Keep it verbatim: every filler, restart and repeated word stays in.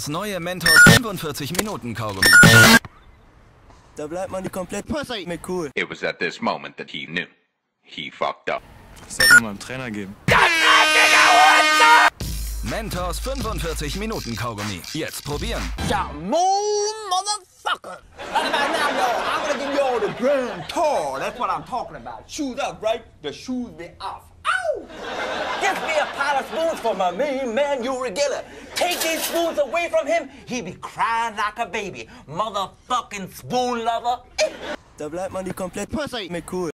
Das neue Mentos fünfundvierzig Minuten Kaugummi. Da bleibt man die komplett Pussy mit cool. It was at this moment that he knew. He fucked up. Das sollte man meinem Trainer geben. Mentos fünfundvierzig Minuten Kaugummi. Jetzt probieren. Ja, moon, motherfucker! Right about now, y'all, I'm gonna give y'all the grand tour. That's what I'm talking about. Shoes up, right? The shoes be off. Ow! Give me a pile of spoons for my main man, Uri Geller. Take these spoons away from him, he be crying like a baby. Motherfucking spoon lover. Da bleibt man die komplett Pussy mit cool.